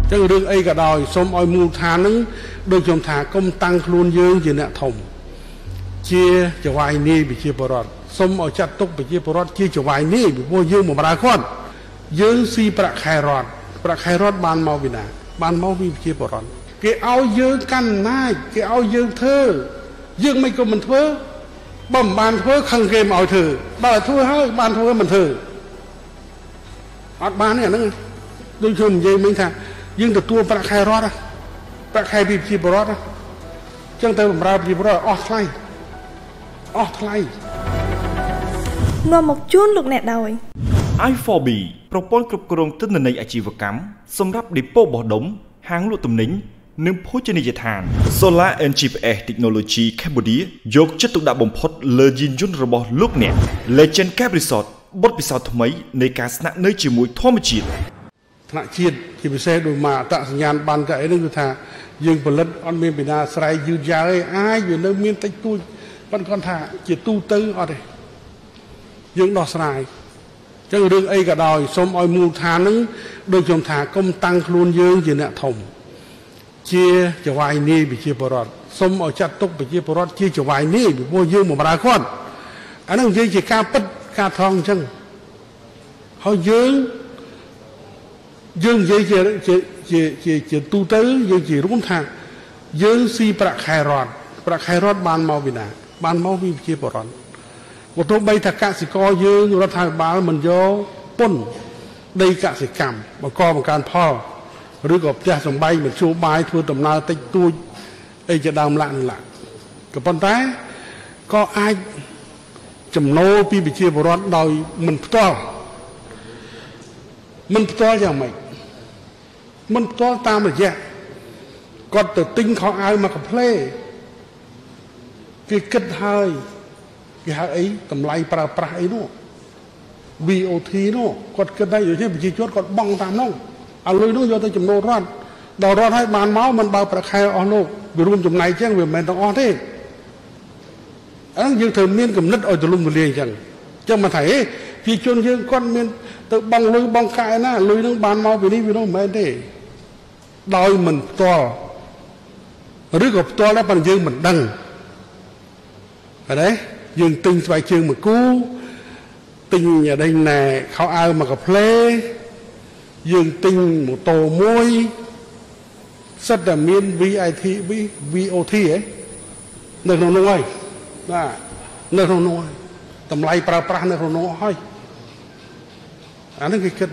ចឹងរឿងអីក៏ដោយសូមឲ្យមូលដ្ឋាននឹងដូចខ្ញុំថាកុំតាំងខ្លួនយើងជាអ្នកធំជាចវាយនីប្រជាពលរដ្ឋសូមឲ្យចាត់ទុកប្រជាពលរដ្ឋជាចវាយនីពីព្រោះយើងបម្រើគាត់យើងស៊ីប្រាក់ខែរដ្ឋបានមកពីណាបានមកពីប្រជាពលរដ្ឋគេឲ្យយើងកាន់អំណាចគេឲ្យយើងធ្វើយើងមិនក៏មិនធ្វើបើមិនបានធ្វើខឹងគេមកឲ្យធ្វើបើធ្វើហើយបានធ្វើមិនធ្វើអត់បានទេអាហ្នឹងដូចខ្ញុំនិយាយមិញថាយើងទទួលប្រាក់ខែរដ្ឋប្រាក់ខែពីប្រជាពលរដ្ឋចឹងទៅបម្រើប្រជាពលរដ្ឋអស់ថ្លៃនាំមកជូនលោកអ្នកដោយ i4B ប្រព័ន្ធគ្រប់គ្រងទិន្នន័យអាជីវកម្មសម្រាប់ដេប៉ូបោះដុំហាងលក់ទំនិញនិងភោជនីយដ្ឋាន Solar and GPS Technology Cambodia យកចិត្តទុកដាក់បំផុតលើយានយន្តរបស់លោកអ្នក Legend Cab Resort បទពិសោធន៍ថ្មីនៃការស្នាក់នៅជាមួយធម្មជាតិថ្នាក់ជាតិជាពិសេសដោយមកអត្តសញ្ញាណបានតែអីហ្នឹងគឺថាយើងផលិតអត់មានពីណាស្រ័យយឺតយ៉ាវទេអាចវានៅមានតិចតួចប៉ុន្តែគាត់ថាជាទូទៅអត់ទេយើងដោះស្រាយចឹងរឿងអីក៏ដោយសូមឲ្យមូលដ្ឋាននឹងដូចខ្ញុំថាកុំតាំងខ្លួនយើងជាអ្នកធំជាចវាយនីប្រជាពលរដ្ឋសូមឲ្យចាត់ទុកប្រជាពលរដ្ឋជាចវាយនីពីព្រោះយើងបម្រើគាត់អាហ្នឹងនិយាយជាការពិតការថងអញ្ចឹងហើយយើងនិយាយជាទូទៅយើងជារួមថាយើងស៊ីប្រាក់ខែរដ្ឋបានមកពីណាបានមកពីប្រជាពលរដ្ឋបើទោះបីថាកសិករយើងរដ្ឋាភិបាលមិនយកពន្ធដីកសិកម្មបង្កើនផលឬក៏ផ្ទះសម្បែងមធ្យោបាយធ្វើដំណើរតិចតួចអីជាដើមឡាក់ក៏ប៉ុន្តែក៏អាចចំណូលពីប្រជាពលរដ្ឋដោយមិនផ្ទាល់យ៉ាងម៉េចមិនផ្ទាល់តាមរយៈគាត់ទៅទិញខោអាវមកកាផ្លេគេគិតហើយគេហៅអីតម្លៃប្រើប្រាស់អីនោះ VOT នោះគាត់គិតថាដូចជាប្រជាជនគាត់បង់តាមនោះឲ្យលុយនោះយកទៅចំណូលរដ្ឋដល់រដ្ឋឲ្យបានមកមិនបើប្រាក់ខែអស់លោកវារួមចំណែកចឹងវាមិនមែនទាំងអស់ទេអញ្ចឹងយើងត្រូវមានគំនិតឲ្យទូលំទូលាយចឹងមកថាប្រជាជនយើងគាត់មានទៅបង់លុយបង់កាយណាលុយនឹងបានមកពីនេះវានោះមិនមែនទេដោយមិនផ្ទាល់ឬក៏ផ្ទាល់ដែរប៉ុន្តែយើងមិនដឹងហើយយើងទិញស្បែកជើងមួយគូទិញដេញណែខោអាវមកកាផ្លេយើងទិញម៉ូតូមួយសិតតែមាន VOT ហ៎នៅក្នុងនោះហើយបាទនៅក្នុងនោះហើយតម្លៃប្រើប្រាស់នៅក្នុងនោះហើយអានេះគេគិត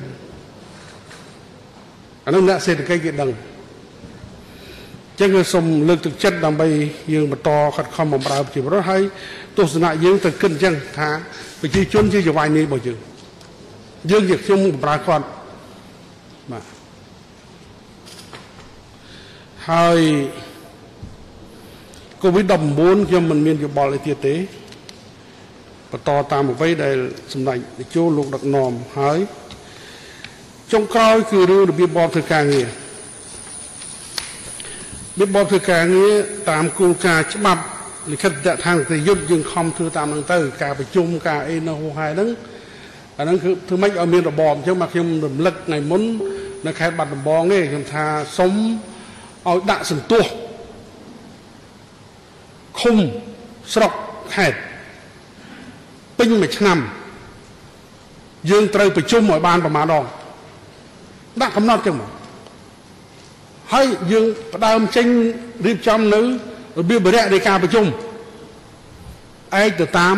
អានេះអ្នកសេដ្ឋកិច្ចគេដឹងចឹងគឺសូមលើកទឹកចិត្តដើម្បីយើងបន្តខិតខំបម្រើប្រជាពលរដ្ឋហើយទស្សនៈយើងទៅគិតអញ្ចឹងថាប្រជាជនជាចវាយនីរបស់យើងជាខ្ញុំបម្រើគាត់បាទហើយ COVID-19 ខ្ញុំមិនមានយោបល់អីទៀតទេបន្តតាមអ្វីដែលសម្ដេចនាយកលោកដឹកនាំហើយចុងក្រោយគឺរឿងរបៀបបបធ្វើការងារតាមគោលការណ៍ច្បាប់លិខិតដ្ឋាននីតិយុត្តយើងខំធ្វើតាមនឹងទៅការប្រជុំការអីនៅហោហែហ្នឹងអាហ្នឹងគឺធ្វើម៉េចឲ្យមានរបបអញ្ចឹងមកខ្ញុំរំលឹកថ្ងៃមុននៅខេត្តបាត់ដំបងទេខ្ញុំថាសុំឲ្យដាក់សន្ទុះឃុំស្រុកខេត្តពេញមួយឆ្នាំយើងត្រូវប្រជុំឲ្យបានប្រមាណដងដាក់កំណត់ចឹងមកហើយយើងផ្ដើមចេញរៀបចំនៅរបៀបបរិយានៃការប្រជុំឯកទៅតាម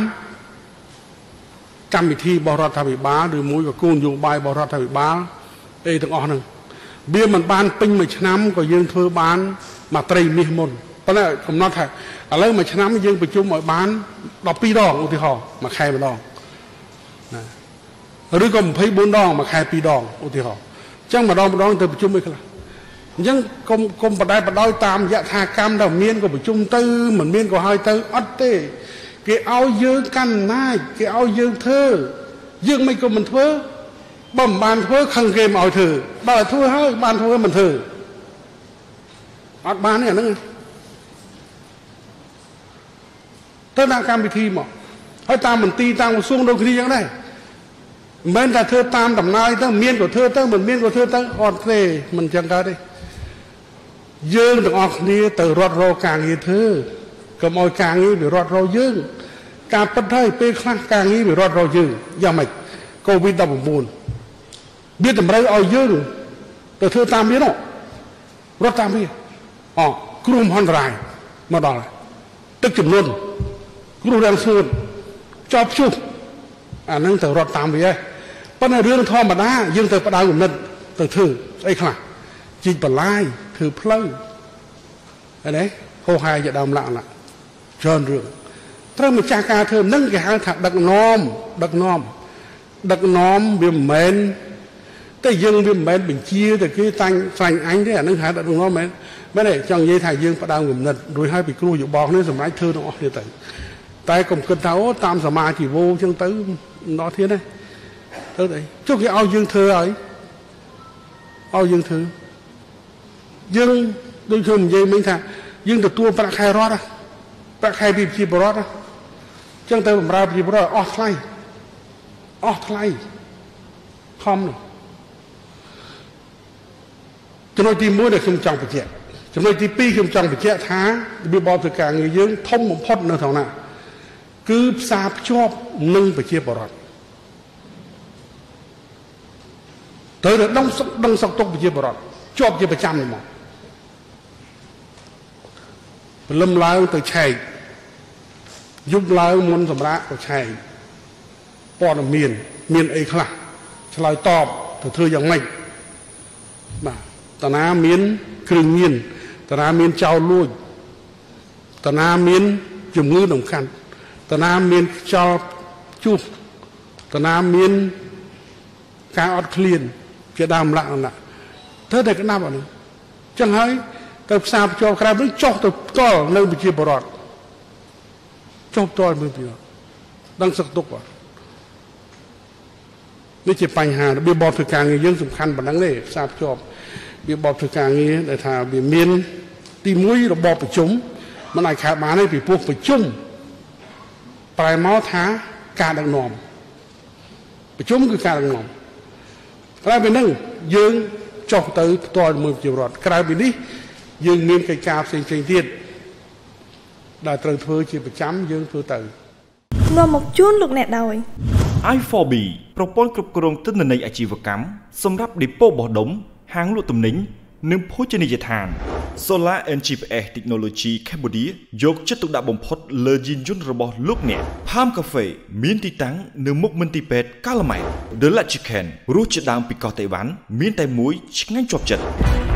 កម្មវិធីរបស់រដ្ឋាភិបាលឬមួយក៏គោលនយោបាយរបស់រដ្ឋាភិបាលអីទាំងអស់ហ្នឹងវាមិនបានពេញមួយឆ្នាំក៏យើងធ្វើបានមួយត្រីមាសមុនប៉ុន្តែកំណត់ថាឥឡូវមួយឆ្នាំយើងប្រជុំឲ្យបាន12ដងឧទាហរណ៍មួយខែម្ដងណាឬក៏24ដងមួយខែ2ដងឧទាហរណ៍អញ្ចឹងម្ដងទៅប្រជុំអីខ្លះអញ្ចឹងកុំបដិបដោយតាមយថាកម្មទៅមានក៏ប្រជុំទៅមិនមានក៏ហើយទៅអត់ទេគេឲ្យយើងកាន់អំណាចគេឲ្យយើងធ្វើយើងមិនក៏មិនធ្វើបើមិនបានធ្វើខឹងគេមកឲ្យធ្វើបើធ្វើហើយបានធ្វើមិនធ្វើអត់បានទេអាហ្នឹងទៅដាក់កម្មវិធីមកហើយតាមមន្ទីរតាមក្រសួងដូចគ្នាយ៉ាងដែរមិនតែធ្វើតាមដំណើរទៅមានក៏ធ្វើទៅមិនមានក៏ធ្វើទៅអត់ទេមិនចឹងកើតទេយើងទាំងអស់គ្នាទៅរត់រកការងារធ្វើកុំឲ្យការងារវារត់រកយើងការពិតហើយពេលខ្លះការងារវារត់រកយើងយ៉ាងម៉េច COVID-19 វាតម្រូវឲ្យយើងទៅធ្វើតាមវានោះរត់តាមវាគ្រោះមហន្តរាយមកដល់ទឹកជំនន់គ្រោះរាំងស្ងួតចោលព្យុះអានឹងទៅរត់តាមវាហើយប៉ុន្តែរឿងធម្មតាយើងទៅផ្ដៅគំនិតទៅធ្វើស្អីខ្លះជីកបន្លាយធ្វើផ្លូវឃើញទេហោហាយជាដើមឡាក់ច្រើនរឿងត្រូវម្ចាស់ការធ្វើនឹងគេហៅថាដឹកនាំវាមិនមែនតែយើងវាមិនមែនបញ្ជាទៅគេតាំងស្រាញ់អញទេអានឹងហៅដឹកនាំមែនទេចង់និយាយថាយើងផ្ដើមគំនិតរួចហើយពីគ្រូយោបល់គ្នាសម្រាប់ធ្វើទាំងអស់គ្នាទៅតែកុំគិតថាអូតាមសមាជីវោអញ្ចឹងទៅដល់ទៀតទេទៅអីចុះគេឲ្យយើងធ្វើហើយឲ្យយើងធ្វើយើងដូចខ្ញុំនិយាយមិញថាយើងទទួលប្រាក់ខែរដ្ឋប្រាក់ខែពីប្រជាពលរដ្ឋអញ្ចឹងទៅបម្រើប្រជាពលរដ្ឋអស់ថ្លៃខំនោះចំណុចទី1ដែលខ្ញុំចង់បញ្ជាក់ចំណុចទី2ខ្ញុំចង់បញ្ជាក់ថារបៀបបបធ្វើការងារយើងធំបំផុតនៅក្នុងណាគឺផ្សារភ្ជាប់នឹងប្រជាពលរដ្ឋត្រូវតែដឹងសុខទុក្ខប្រជាពលរដ្ឋជាប់ជាប្រចាំហ្មងព្រលឹមឡើងទៅឆែកយប់ឡើងមុនសម្រាប់ក៏ឆែកព័ត៌មានអីខ្លះឆ្លើយតបទៅធ្វើយ៉ាងម៉េចបាទតាណាមានគ្រឿងញៀនតាណាមានចោលលួចតាណាមានជំងឺដំខាន់តាណាមានខ្យល់ជុះតាណាមានការអត់ឃ្លានជាដើមលក្ខណៈធ្វើតែក្តាប់អានេះចឹងហើយទៅផ្សារភ្ជាប់ក្រៅវិញចុះទៅផ្ទាល់នៅប្រជាពលរដ្ឋចុះផ្ទាល់មើលពីដឹងសឹកទុកនេះជាបញ្ហារបៀបបបធ្វើការងារយើងសំខាន់ប៉ុណ្ណឹងទេផ្សារភ្ជាប់របៀបបបធ្វើការងារដែលថាវាមានទី1របបប្រជុំមិនអាចខាតបានទេពីព្រោះប្រជុំប្រែមកថាការដឹកនាំប្រជុំគឺការដឹកនាំក្រៅពីហ្នឹងយើងចុះទៅផ្ទាល់មើលប្រជាពលរដ្ឋក្រៅពីនេះយើងមានកិច្ចការផ្សេងទៀតដែលត្រូវធ្វើជាប្រចាំយើងធ្វើទៅនាំមកជូនលោកអ្នកដោយ i4B ប្រព័ន្ធគ្រប់គ្រងទិន្នន័យអាជីវកម្មសម្រាប់ឌីប៉ូបោះដុំហាងលក់ទំនិញនិងភោជនីយដ្ឋាន Solar and GPS Technology Cambodia យកចិត្តទុកដាក់បំផុតលើយានយន្តរបស់លោកអ្នក Palm Cafe មានទីតាំងនៅមុខមន្ទីរពេទ្យកាឡាម៉ែត The Lat Chicken រសជាតិដើមពីកោះតៃវ៉ាន់មានតែមួយឆ្ងាញ់ជាប់ចិត្ត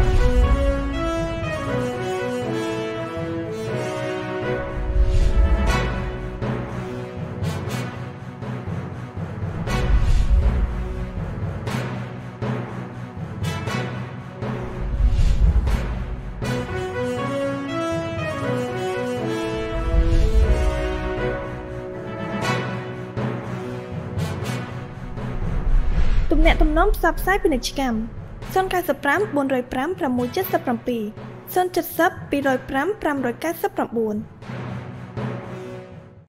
ទំនាក់ទំនងផ្សព្វផ្សាយពាណិជ្ជកម្ម095 405 677 070 205 599